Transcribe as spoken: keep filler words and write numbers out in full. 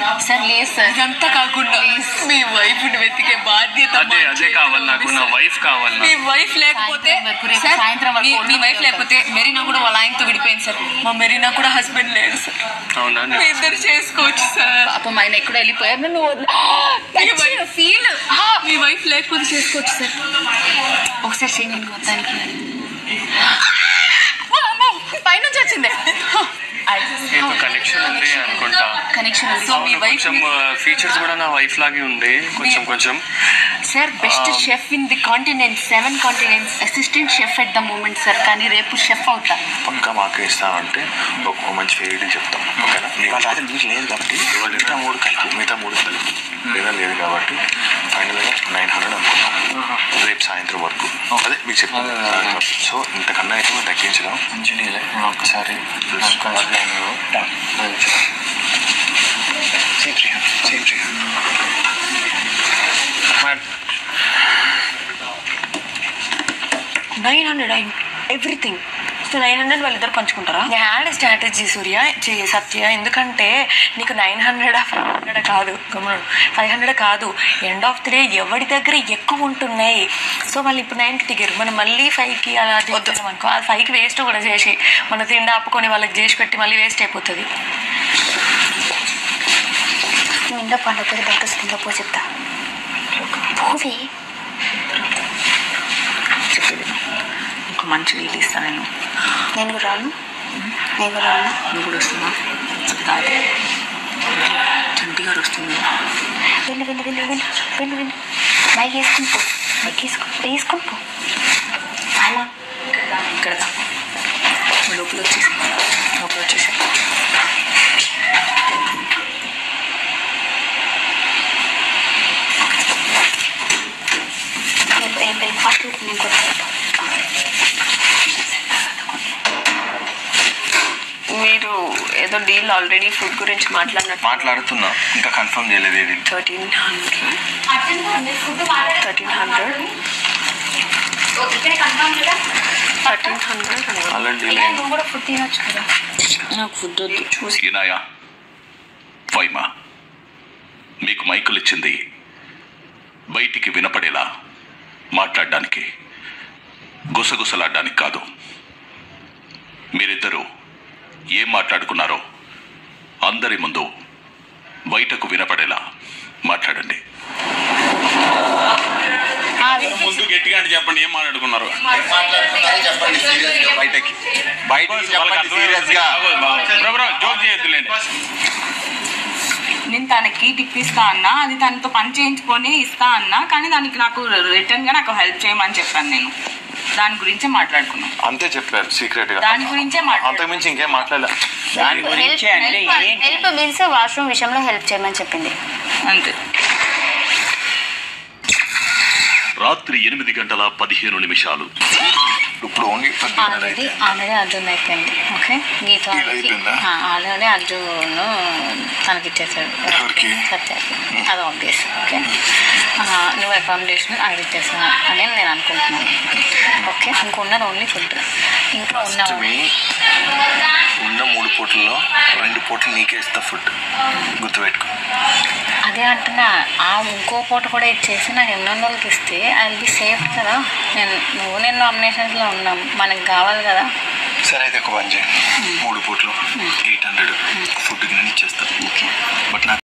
Sir లేదు sir, ఇదంతా కాకుండా మీ వైఫ్ ని వెతికే బాధ్యత అదే అదే కావాలి నాకు, నా వైఫ్ కావాలి. మీ వైఫ్ లేకపోతే సాయంత్రం మీ వైఫ్ లేకపోతే మెరీనా కూడా వాళ్ళ ఆయనతో విడిపోయింది సార్. మా మెరీనా కూడా హస్బెండ్ లేడు సార్. అవునా? మీ ఇద్దరు చేసుకోవచ్చు సార్. పాపం ఆయన ఎక్కడ వెళ్ళిపోయారు, నువ్వు ఫీల్ మీ వైఫ్ లేకపోతే చేసుకోవచ్చు సార్. ఒకసారి చేయండి మొత్తానికి. పైనుంచి వచ్చింది కనెక్షన్ ఉంది అనుకుంటా. కనెక్షన్ ఉంది. సో మీ వైఫ్ కొంచెం ఫీచర్స్ కూడా నా వైఫ్ లాగే ఉండే కొంచెం కొంచెం. Sir best chef in the continent, seven continents, assistant chef at the moment sir. కానీ రేపు షెఫ్ అవుతా. పక్కా మాకు ఇస్తామంటే ఒక మంచి ఫెయిల్ చెప్తాం. ఓకేనా? రాత్రి మీకు లేదు కాబట్టి మిగతా మూడు కలిపి మిగతా మూడు కలిపి లేదా లేదు కాబట్టి ఫైనల్గా నైన్ హండ్రెడ్ అనుకున్నాం రేపు సాయంత్రం వరకు. అదే మీకు చెప్పాను. సో ఇంతకన్నా అయితే మేము తగ్గించడం ఇంజనీర్ ఒక్కసారి సేమ్ త్రీ నైన్ హండ్రెడ్ అయింది ఎవ్రీథింగ్. సో నైన్ హండ్రెడ్ వాళ్ళిద్దరు పంచుకుంటారా? Ad strategy Surya Satya. ఎందుకంటే నీకు నైన్ హండ్రెడ్ ఫైవ్ హండ్రెడ్ కాదు, ఫైవ్ హండ్రెడ్ కాదు, ఎండ్ ఆఫ్ ది డే ఎవరి దగ్గర ఎక్కువ ఉంటున్నాయి. సో వాళ్ళు ఇప్పుడు నైన్కి దిగారు, మనం మళ్ళీ ఫైవ్కి అలా వద్దాం అనుకో, అది ఫైవ్కి వేస్ట్ కూడా చేసి మన తిండి ఆపుకొని వాళ్ళకి చేసి పెట్టి మళ్ళీ వేస్ట్ అయిపోతుంది. నిండా పండుగ పేరు బయట కింద పో చెప్తా పోవి చెప్పేది ఇంకో మంచి నీళ్ళు ఇస్తాను నేను. నేను కూడా రాను, నేను కూడా రాను. నువ్వు కూడా వస్తున్నా? కాదు, చంటి గారు వస్తుంది. వెళ్ళు వెళ్ళు వెళ్ళు వెళ్ళు వెళ్ళు వెళ్ళు మైక్ వేసుకుని పో, మైక్ వేసుకుని వేసుకుని పో. అలా ఇక్కడ లోపల వచ్చేసి లోపల వచ్చేసి ఫస్ట్ నేను కూడా మీరు ఏదో డీల్ ఆల్రెడీ ఫుడ్ గురించి మాట్లాడినట్టు మాట్లాడుతున్నా, ఇంకా కన్ఫర్మ్ చేయలేదు. ఏది thirteen hundred thirteen hundred thirteen hundred already నువ్వు కూడా ఫుడ్ తినొచ్చు కదా. నాకు ఫుడ్ వద్దు. చూసి ఈనాయా ఫైమా మీకు మైకులు ఇచ్చింది బయటికి వినపడేలా మాట్లాడడానికి, గుసగుసలాడడానికి కాదు. మీరిద్దరూ ఏం మాట్లాడుకున్నారో అందరి ముందు బయటకు వినపడేలా మాట్లాడండి. ముందు గట్టిగా అంటే చెప్పండి, ఏం మాట్లాడుకున్నారు? బయటకి బయటకి జోక్ చేయొద్దులేండి. నేను తనకి టిప్ ఇస్తా అన్నా, అది తనతో పని చేయించుకొని ఇస్తా అన్నా, కానీ దానికి నాకు రిటర్న్గా నాకు హెల్ప్ చేయమని చెప్పాను. నేను దాని గురించే మాట్లాడుకున్నాను. అంతే చెప్పారు సీక్రెట్ గా, దాని గురించే మాట్లాడు. అంతకుమించి ఇంకేం మాట్లాడలే. దాని గురించి అంటే హెల్ప్ మీన్స్ వాష్రూమ్ విషయంలో హెల్ప్ చేయమని చెప్పింది అంతే. రాత్రి ఎనిమిది గంటల పదిహేను నిమిషాలు. ఇప్పుడు ఓన్లీ ఆల్రెడీ ఆల్రెడీ అర్జున్ అయిపోయింది. ఓకే, నీతో ఆల్రెడీ అర్జున్ తనకి ఇచ్చేసాడు సత్యాకి, అది ఆబ్వియస్. ఓకే, నువ్వు అకామిడేషన్ అది ఇచ్చేసా అని నేను అనుకుంటున్నాను. ఓకే, ఇంకున్నది ఓన్లీ ఫుడ్. ఇంకా ఉన్న ఉన్న మూడు పూటల్లో రెండు పూటలు నీకే ఇస్తా ఫుడ్, గుర్తుపెట్టుకో. అదే అంటున్నా, ఆ ఇంకో పూట కూడా ఇచ్చేసి నాకు ఎన్ని వందలకి ఇస్తే ఐ విల్ బి సేఫ్ కదా. నేను నువ్వు నేను నామినేషన్స్లో ఉన్నాం, మనకు కావాలి కదా. సరే అయితే ఒక పని చేయండి, మూడు పూటలు ఎయిట్ హండ్రెడ్ ఫుడ్కి నేను ఇచ్చేస్తాను. బట్ నాకు